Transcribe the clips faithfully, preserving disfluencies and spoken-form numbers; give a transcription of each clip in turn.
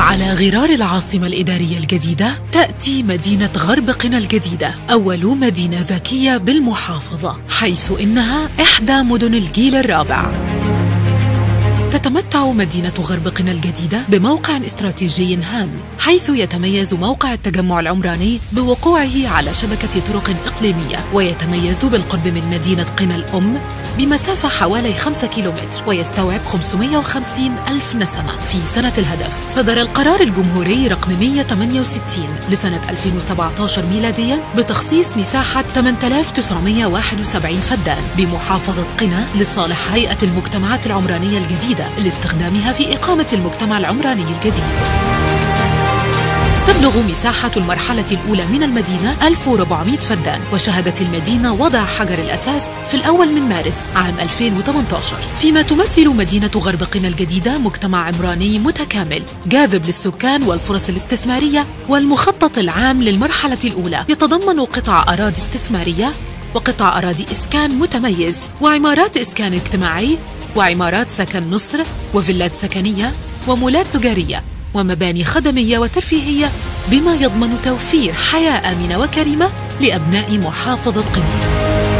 على غرار العاصمة الإدارية الجديدة تأتي مدينة غرب قنا الجديدة، أول مدينة ذكية بالمحافظة، حيث إنها إحدى مدن الجيل الرابع. تتمتع مدينة غرب قنا الجديدة بموقع استراتيجي هام، حيث يتميز موقع التجمع العمراني بوقوعه على شبكة طرق إقليمية، ويتميز بالقرب من مدينة قنا الأم بمسافة حوالي خمسة كيلومتر، ويستوعب خمسمائة وخمسين ألف نسمة في سنة الهدف. صدر القرار الجمهوري رقم مئة وثمانية وستين لسنة ألفين وسبعة عشر ميلاديا بتخصيص مساحة ثمانية آلاف وتسعمائة وواحد وسبعين فدان بمحافظة قنا لصالح هيئة المجتمعات العمرانية الجديدة لاستخدامها في إقامة المجتمع العمراني الجديد. تبلغ مساحة المرحلة الأولى من المدينة ألف وأربعمائة فدان، وشهدت المدينة وضع حجر الأساس في الأول من مارس عام ألفين وثمانية عشر، فيما تمثل مدينة غرب قنا الجديدة مجتمع عمراني متكامل جاذب للسكان والفرص الاستثمارية. والمخطط العام للمرحلة الأولى يتضمن قطع أراضي استثمارية وقطع أراضي إسكان متميز وعمارات إسكان اجتماعي وعمارات سكن مصر وفيلات سكنية ومولات تجارية ومباني خدمية وترفيهية، بما يضمن توفير حياة آمنة وكريمة لأبناء محافظة قنا.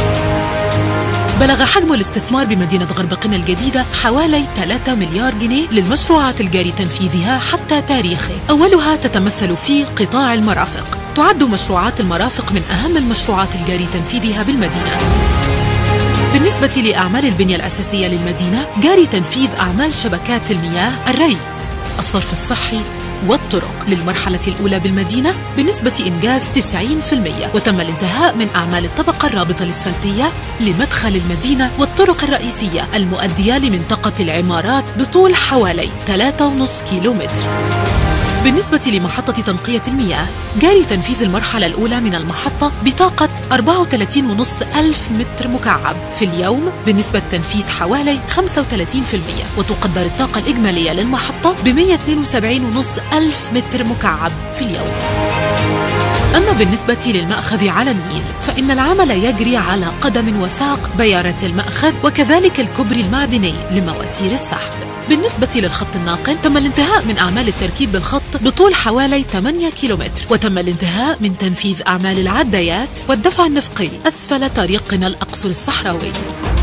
بلغ حجم الاستثمار بمدينة غرب قنا الجديدة حوالي ثلاثة مليار جنيه للمشروعات الجاري تنفيذها حتى تاريخه. أولها تتمثل في قطاع المرافق. تعد مشروعات المرافق من أهم المشروعات الجاري تنفيذها بالمدينة. بالنسبة لأعمال البنية الأساسية للمدينة، جاري تنفيذ أعمال شبكات المياه، الري، الصرف الصحي والطرق للمرحلة الأولى بالمدينة بنسبة إنجاز تسعين بالمئة، وتم الانتهاء من أعمال الطبقة الرابطة الإسفلتية لمدخل المدينة والطرق الرئيسية المؤدية لمنطقة العمارات بطول حوالي ثلاثة فاصلة خمسة كيلومتر. بالنسبة لمحطة تنقية المياه، جاري تنفيذ المرحلة الأولى من المحطة بطاقة أربعة وثلاثين فاصلة خمسة ألف متر مكعب في اليوم بنسبة تنفيذ حوالي خمسة وثلاثين بالمئة، وتقدر الطاقة الإجمالية للمحطة ب مئة واثنين وسبعين فاصلة خمسة ألف متر مكعب في اليوم. أما بالنسبة للمأخذ على النيل، فإن العمل يجري على قدم وساق بيارة المأخذ وكذلك الكوبري المعدني لمواسير السحب. بالنسبة للخط الناقل، تم الانتهاء من أعمال التركيب بالخط بطول حوالي ثمانية كيلومتر، وتم الانتهاء من تنفيذ أعمال العدايات والدفع النفقي أسفل طريق قنا الأقصر الصحراوي.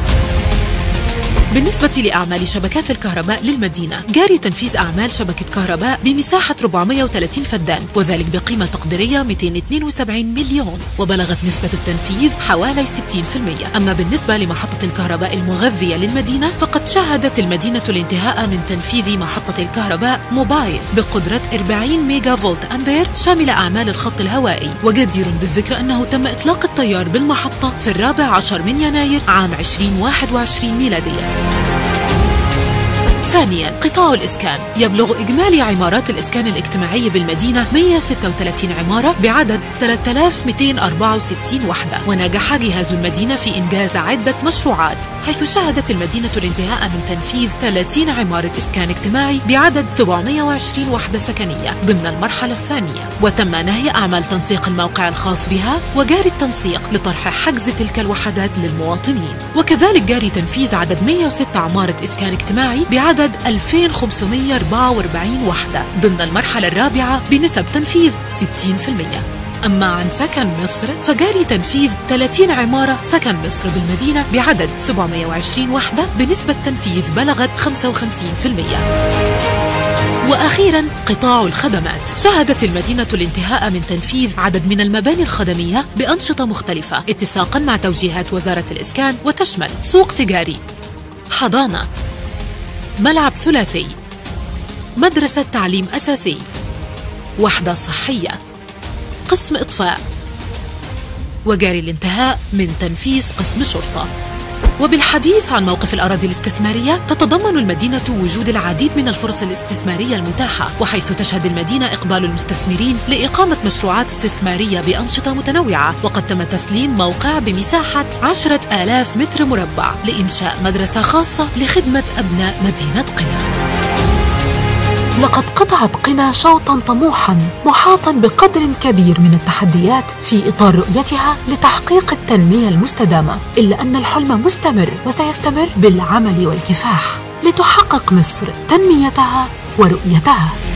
بالنسبة لأعمال شبكات الكهرباء للمدينة، جاري تنفيذ أعمال شبكة كهرباء بمساحة أربعمائة وثلاثين فدان، وذلك بقيمة تقديرية مئتين واثنين وسبعين مليون، وبلغت نسبة التنفيذ حوالي ستين بالمئة. أما بالنسبة لمحطة الكهرباء المغذية للمدينة، فقد شهدت المدينة الانتهاء من تنفيذ محطة الكهرباء موبايل بقدرة أربعين ميجا فولت أمبير شاملة أعمال الخط الهوائي. وجدير بالذكر أنه تم إطلاق التيار بالمحطة في الرابع عشر من يناير عام ألفين وواحد وعشرين ميلادية. ثانياً، قطاع الإسكان. يبلغ إجمالي عمارات الإسكان الاجتماعي بالمدينة مئة وستة وثلاثين عمارة بعدد ثلاثة آلاف ومئتين وأربعة وستين وحدة، ونجح جهاز المدينة في إنجاز عدة مشروعات، حيث شهدت المدينة الانتهاء من تنفيذ ثلاثين عمارة إسكان اجتماعي بعدد سبعمائة وعشرين وحدة سكنية ضمن المرحلة الثانية، وتم نهي أعمال تنسيق الموقع الخاص بها وجاري التنسيق لطرح حجز تلك الوحدات للمواطنين. وكذلك جاري تنفيذ عدد مئة وستة عمارة إسكان اجتماعي بعدد ألفين وخمسمائة وأربعة وأربعين وحدة ضمن المرحلة الرابعة بنسب تنفيذ ستين بالمئة. أما عن سكن مصر، فجاري تنفيذ ثلاثين عمارة سكن مصر بالمدينة بعدد سبعمائة وعشرين وحدة بنسبة تنفيذ بلغت خمسة وخمسين بالمئة. وأخيراً، قطاع الخدمات. شهدت المدينة الانتهاء من تنفيذ عدد من المباني الخدمية بأنشطة مختلفة اتساقاً مع توجيهات وزارة الإسكان، وتشمل سوق تجاري، حضانة، ملعب ثلاثي، مدرسة تعليم أساسي، وحدة صحية، قسم إطفاء، وجاري الانتهاء من تنفيذ قسم شرطة. وبالحديث عن موقف الأراضي الاستثمارية، تتضمن المدينة وجود العديد من الفرص الاستثمارية المتاحة، وحيث تشهد المدينة إقبال المستثمرين لإقامة مشروعات استثمارية بأنشطة متنوعة. وقد تم تسليم موقع بمساحة عشرة آلاف متر مربع لإنشاء مدرسة خاصة لخدمة أبناء مدينة قنا. لقد قطعت قنا شوطاً طموحاً محاطاً بقدر كبير من التحديات في إطار رؤيتها لتحقيق التنمية المستدامة، إلا أن الحلم مستمر وسيستمر بالعمل والكفاح لتحقق مصر تنميتها ورؤيتها.